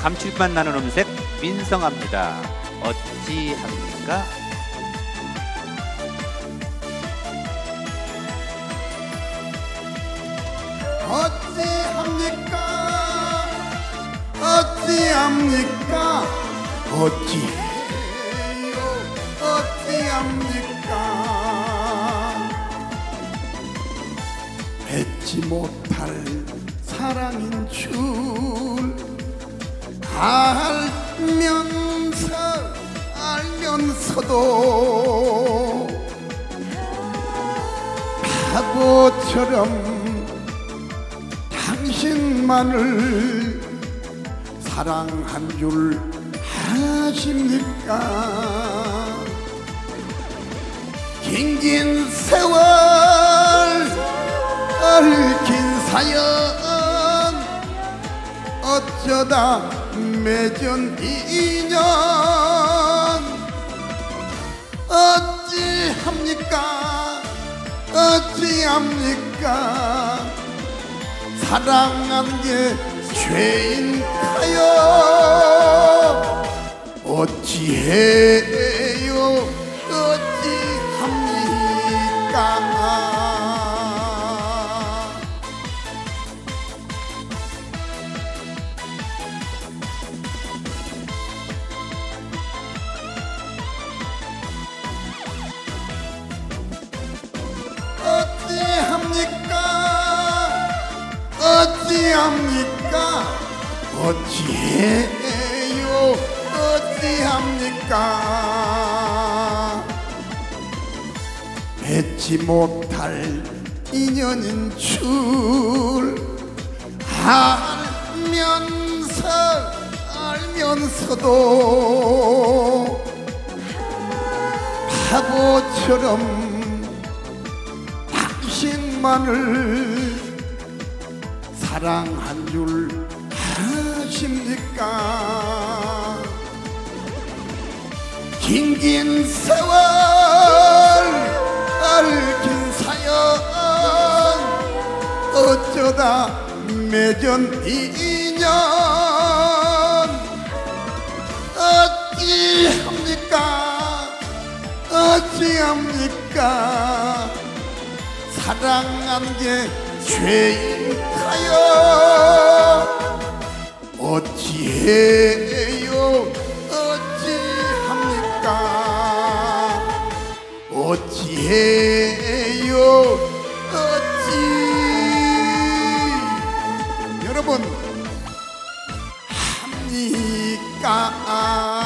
감칠맛 나는 음색 민성합니다. 어찌합니까? 어찌합니까? 어찌합니까? 어찌해요? 어찌합니까? 맺지 못할 사랑인 줄 알면서도 바보처럼 당신만을 사랑한 줄 아십니까? 긴긴 세월 얽힌 사연 어쩌다 맺은 인연 어찌합니까? 어찌합니까? 사랑한 게 죄인가요? 어찌해요? 어찌합니까? 어찌합니까? 어찌해요? 어찌합니까? 맺지 못할 인연인 줄 알면서도 바보처럼 당신만을 사랑한 줄 아십니까? 긴긴 세월 얽힌 사연 어쩌다 맺은 인연 어찌합니까? 어찌합니까? 사랑한 게 죄인가요? 어찌해요? 어찌합니까? 어찌해요? 여러분 합니까?